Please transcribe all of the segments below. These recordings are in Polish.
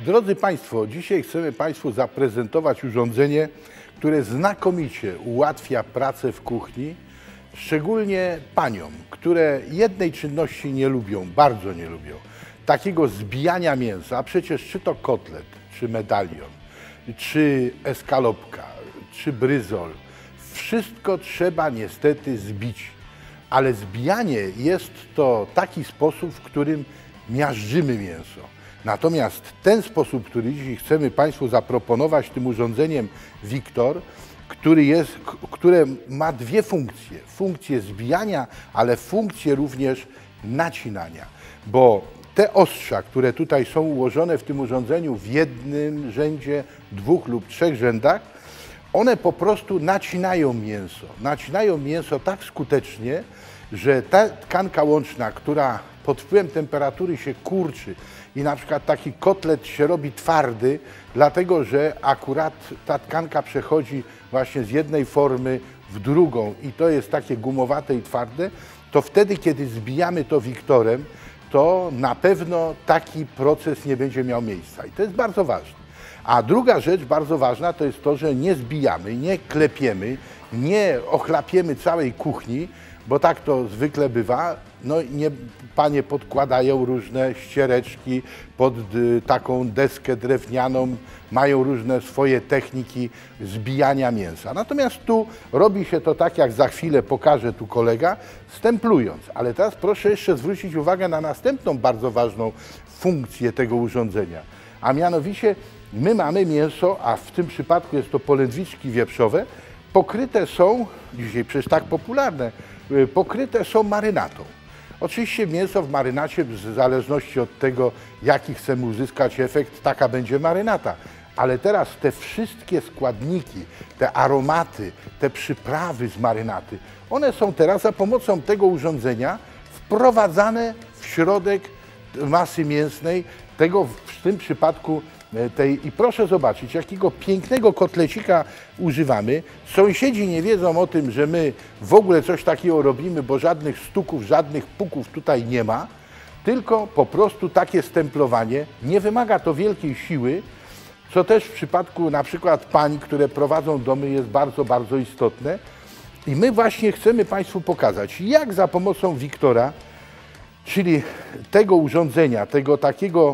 Drodzy Państwo, dzisiaj chcemy Państwu zaprezentować urządzenie, które znakomicie ułatwia pracę w kuchni, szczególnie paniom, które jednej czynności nie lubią, bardzo nie lubią. Takiego zbijania mięsa, a przecież czy to kotlet, czy medalion, czy eskalopka, czy bryzol, wszystko trzeba niestety zbić. Ale zbijanie jest to taki sposób, w którym miażdżymy mięso. Natomiast ten sposób, który dzisiaj chcemy Państwu zaproponować tym urządzeniem Victor, które ma dwie funkcje. Funkcję zbijania, ale funkcję również nacinania. Bo te ostrza, które tutaj są ułożone w tym urządzeniu w jednym rzędzie, dwóch lub trzech rzędach, one po prostu nacinają mięso. Nacinają mięso tak skutecznie, że ta tkanka łączna, która pod wpływem temperatury się kurczy i na przykład taki kotlet się robi twardy, dlatego że akurat ta tkanka przechodzi właśnie z jednej formy w drugą i to jest takie gumowate i twarde, to wtedy, kiedy zbijamy to Victorem, to na pewno taki proces nie będzie miał miejsca i to jest bardzo ważne. A druga rzecz bardzo ważna to jest to, że nie zbijamy, nie klepiemy, nie ochlapiemy całej kuchni, bo tak to zwykle bywa. No nie, panie podkładają różne ściereczki pod taką deskę drewnianą, mają różne swoje techniki zbijania mięsa. Natomiast tu robi się to tak, jak za chwilę pokaże tu kolega, stemplując. Ale teraz proszę jeszcze zwrócić uwagę na następną bardzo ważną funkcję tego urządzenia. A mianowicie my mamy mięso, a w tym przypadku jest to polędwiczki wieprzowe, pokryte są, dzisiaj przecież tak popularne, pokryte są marynatą. Oczywiście mięso w marynacie, w zależności od tego, jaki chcemy uzyskać efekt, taka będzie marynata. Ale teraz te wszystkie składniki, te aromaty, te przyprawy z marynaty, one są teraz za pomocą tego urządzenia wprowadzane w środek masy mięsnej, tego w tym przypadku tej. I proszę zobaczyć, jakiego pięknego kotlecika używamy. Sąsiedzi nie wiedzą o tym, że my w ogóle coś takiego robimy, bo żadnych stuków, żadnych puków tutaj nie ma, tylko po prostu takie stemplowanie. Nie wymaga to wielkiej siły, co też w przypadku na przykład pań, które prowadzą domy, jest bardzo, bardzo istotne. I my właśnie chcemy Państwu pokazać, jak za pomocą Victora, czyli tego urządzenia, tego takiego,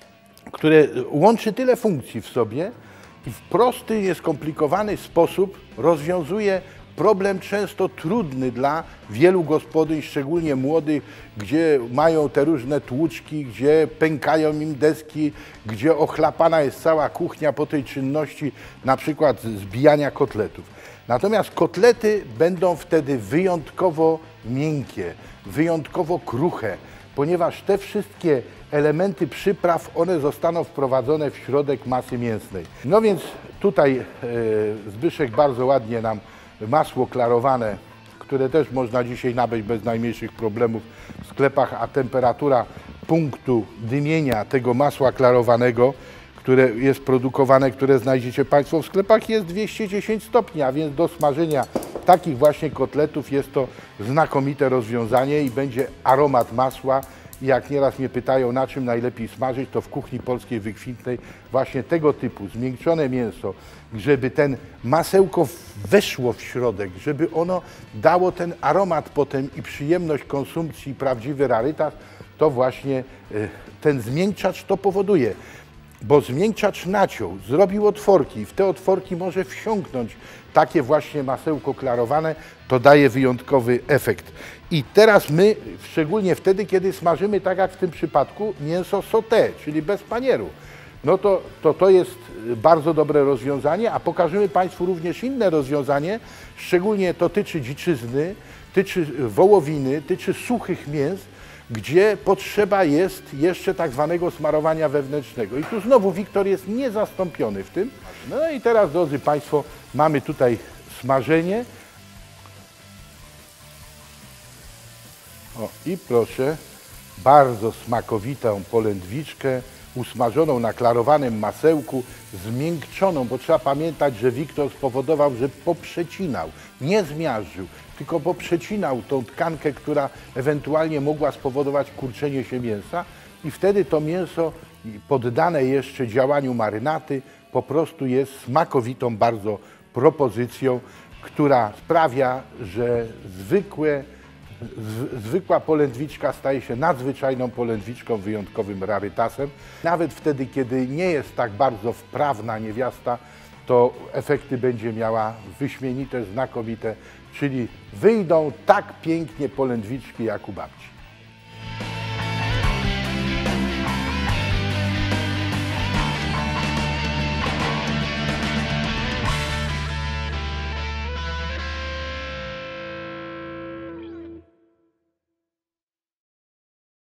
które łączy tyle funkcji w sobie i w prosty, nieskomplikowany sposób rozwiązuje problem często trudny dla wielu gospodyń, szczególnie młodych, gdzie mają te różne tłuczki, gdzie pękają im deski, gdzie ochlapana jest cała kuchnia po tej czynności, na przykład zbijania kotletów. Natomiast kotlety będą wtedy wyjątkowo miękkie, wyjątkowo kruche, ponieważ te wszystkie elementy przypraw, one zostaną wprowadzone w środek masy mięsnej. No więc tutaj Zbyszek bardzo ładnie nam masło klarowane, które też można dzisiaj nabyć bez najmniejszych problemów w sklepach, a temperatura punktu dymienia tego masła klarowanego, które jest produkowane, które znajdziecie Państwo w sklepach, jest 210 stopni, a więc do smażenia takich właśnie kotletów jest to znakomite rozwiązanie i będzie aromat masła. I jak nieraz mnie pytają, na czym najlepiej smażyć, to w kuchni polskiej wykwintnej właśnie tego typu zmiękczone mięso, żeby ten masełko weszło w środek, żeby ono dało ten aromat potem i przyjemność konsumpcji, prawdziwy rarytas, to właśnie ten zmiękczacz to powoduje. Bo zmiękczacz naciął, zrobił otworki i w te otworki może wsiąknąć takie właśnie masełko klarowane, to daje wyjątkowy efekt. I teraz my, szczególnie wtedy, kiedy smażymy, tak jak w tym przypadku, mięso sauté, czyli bez panieru, no to jest bardzo dobre rozwiązanie, a pokażemy Państwu również inne rozwiązanie, szczególnie to tyczy dziczyzny, tyczy wołowiny, tyczy suchych mięs, gdzie potrzeba jest jeszcze tak zwanego smarowania wewnętrznego. I tu znowu Victor jest niezastąpiony w tym. No i teraz, drodzy Państwo, mamy tutaj smażenie. O, i proszę, bardzo smakowitą polędwiczkę, usmażoną na klarowanym masełku, zmiękczoną, bo trzeba pamiętać, że Victor spowodował, że poprzecinał, nie zmiażdżył, tylko poprzecinał tą tkankę, która ewentualnie mogła spowodować kurczenie się mięsa i wtedy to mięso poddane jeszcze działaniu marynaty, po prostu jest smakowitą bardzo propozycją, która sprawia, że zwykła polędwiczka staje się nadzwyczajną polędwiczką, wyjątkowym rarytasem. Nawet wtedy, kiedy nie jest tak bardzo wprawna niewiasta, to efekty będzie miała wyśmienite, znakomite, czyli wyjdą tak pięknie polędwiczki jak u babci.